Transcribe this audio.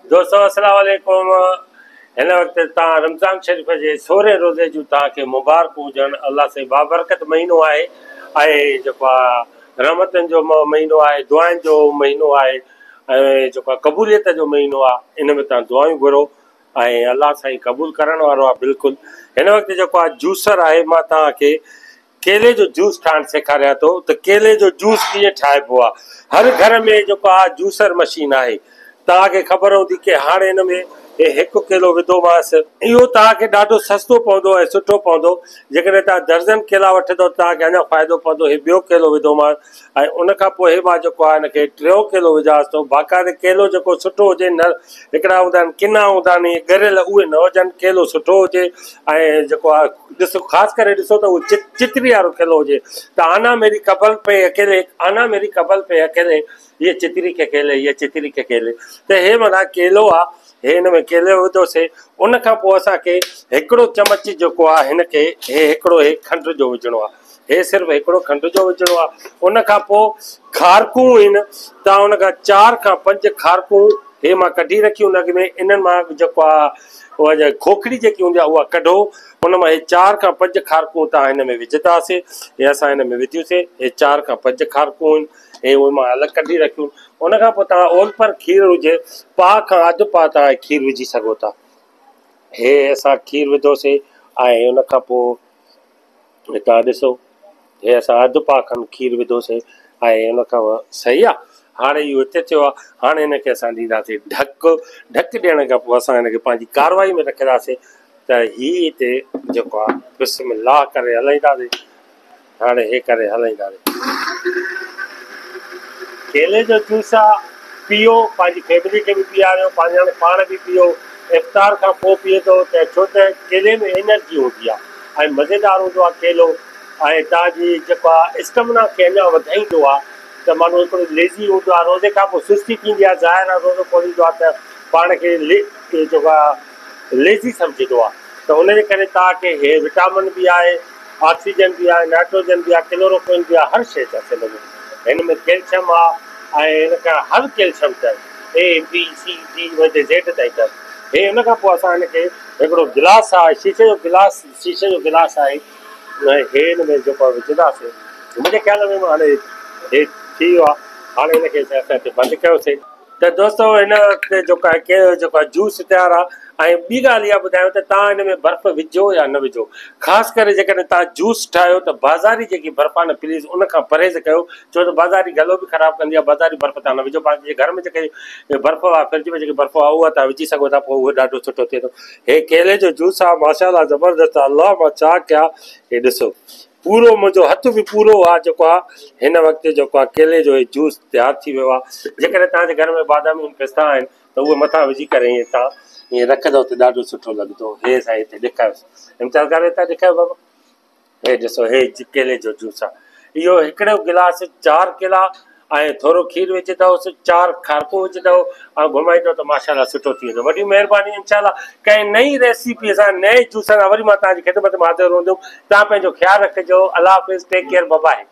दोस्तों अस्सलाम वालेकुम। हिन वक्त रमज़ान शरीफ़ के 16 रोज़े जो तव्हांखे मुबारकूं हुजनि। अल्लाह से बाबरकत महीनो आहे ऐं जेको आहे रहमतनि जो महीनो आहे, दुआनि जो महीनो आहे ऐं जेको आहे क़बूलियत जो महीनो आहे। इन में तव्हां दुआयूं घुरो ऐं अल्लाह साईं क़बूल करण वारो आहे। बिल्कुलु हिन वक़्तु जेको आहे जूसर आहे, मां तव्हांखे केले जो जूस ठाहिणु सेखारियां थो त केले जो जूस कीअं ठाहिबो आहे। हर घर में जेको आहे जूसर मशीन आहे। तव्हांखे ख़बर हूंदी की हाणे हिन में हिकु किलो विधोमांसि, इहो तव्हांखे ॾाढो सस्तो पवंदो ऐं सुठो पवंदो। जेकॾहिं तव्हां दर्जन केला वठंदव तव्हांखे अञा फ़ाइदो पवंदो। हे ॿियो केलो विधोमांसि ऐं उनखां पोइ हे मां जेको आहे हिनखे टियों केलो विझांसि थो। बाक़ाइदे केलो जेको सुठो हुजे, न हिकिड़ा हूंदा आहिनि किना हूंदा आहिनि ॻरियल, उहे न हुजनि। केलो सुठो हुजे ऐं जेको आहे ॾिसो, ख़ासि करे ॾिसो त उहो चितरी वारो केलो हुजे। त आना मेरी कबल पे अकेले, आना मेरी कबल पे अकेले, ये चितरी के केले, ये चितरी के केले। त हे माना केलो आहे, हे हिन में केलो विधोसीं। उन खां पोइ असांखे हिकिड़ो चमच जेको आहे हिनखे हे हिकिड़ो हे खंड जो विझणो आहे। हे सिर्फ़ु हिकिड़ो खंड जो विझणो आहे। उन खां पोइ खारकूं आहिनि, तव्हां उन खां 4 खां 5 खारकूं हे मां कढी रखियूं नग में। इन्हनि मां जेको आहे उहा खोखड़ी जेकी हूंदी आहे उहा कढो। उन मां हे 4 खां 5 खारकूं तव्हां हिन में विझंदासीं। हे असां हिन में विधियूंसीं। हे 4 खां 5 खारकूं आहिनि, हे उहे मां अलॻि कढी रखियूं। उन खां पोइ तव्हां ओल पर खीरु हुजे, पाउ खां अधु पाउ तव्हां खीरु विझी सघो था। हे असां खीरु विधोसीं ऐं उन खां पोइ तव्हां ॾिसो, हे असां अधु पाउ खनि खीरु विधोसीं ऐं उन खां सही आहे। हाणे इहो हिते थियो आहे। हाणे हिनखे असां ॾींदासीं ढक। ढक ॾियण खां पोइ असां हिनखे पंहिंजी कारवाई में रखंदासीं त हीअ हिते जेको आहे बिस्मिल्लाह करे हलाईंदासीं। हाणे हे करे हलाईंदासीं। केले जो जूस आहे, पीओ, पंहिंजी फैमिली खे बि पीआरियो, पंहिंजे पाण बि पीओ। इफ़्तार खां पोइ पीए थो त छो त केले में एनर्जी हूंदी आहे ऐं मज़ेदार हूंदो आहे केलो। ऐं तव्हांजी जेको आहे स्टेमिना खे अञा वधाईंदो आहे। त माण्हू हिकिड़ो लेज़ी हूंदो आहे, रोज़े खां पोइ सुस्ती थींदी आहे, ज़ाहिर आहे रोज़ो खोलींदो आहे त पाण खे जेको आहे लेज़ी सम्झंदो आहे। त उनजे करे तव्हांखे हे विटामिन बि आहे, ऑक्सीजन बि आहे, नाइट्रोजन बि आहे, क्लोरोक्विन बि आहे, हर शइ अथसि हिन में। हिन में कैल्शियम आहे ऐं हिन खां हर कैल्शियम अथसि, ए बी सी डी वधे ज़ेड ताईं अथसि। हे हुन खां पोइ असां हिनखे हिकिड़ो गिलास आहे, शीशे जो गिलास आहे, हे हिन में जेको आहे विझंदासीं। मुंहिंजे ख़्याल में हाणे हे थी वियो आहे। हाणे हिनखे असां हिते बंदि कयोसीं। त दोस्तो हिन वक़्तु जेको आहे जूस तयारु आहे। ऐं ॿी ॻाल्हि इहा ॿुधायो त तव्हां हिन में बर्फ़ विझो या न विझो। ख़ासि करे जेकॾहिं तव्हां जूस ठाहियो त बाज़ारी जेकी बर्फ़ आहे न, प्लीज़ उन खां परहेज़ कयो, छो त बाज़ारी गलो बि ख़राबु कंदी आहे। बाज़ारी बर्फ़ तव्हां न विझो। पंहिंजे घर में जेके बर्फ़ आहे, फ्रिज में जेकी बर्फ़ आहे, उहा तव्हां विझी सघो था, पोइ उहो ॾाढो सुठो थिए थो। हे केले जो जूस आहे, माशाअल्लाह ज़बरदस्त आहे। अल्लाह मां छा कयां। हे ॾिसो, पूरो मुंहिंजो हथ बि पूरो आहे जेको आहे हिन वक़्तु जेको आहे केले जो जूस तयारु थी वियो आहे। जेकॾहिं तव्हांजे घर में बादामी पिस्ता आहिनि त उहे मथां विझी करे ईअं तव्हां ईअं रखंदव त ॾाढो सुठो लॻंदो। हे साईं हिते ॾेखारियोसि, इम्तियाज़ करे था ॾेखारियो बाबा। हे ॾिसो, हे केले जो जूस आहे। इहो हिकिड़ो गिलास 4 केला ऐं थोरो खीरु विझंदवसि, 4 खारकूं विझंदव ऐं घुमाईंदव त माशाअल्लाह सुठो थी वेंदो। वॾी महिरबानी। इंशाअल्लाह कंहिं नई रेसिपी सां, नए जूस सां वरी मां तव्हांजी ख़िदमत में हाज़िर हूंदुमि। तव्हां पंहिंजो ख़्यालु रखिजो। अल्लाह हाफ़िज़, टेक केयर, बाय बाय।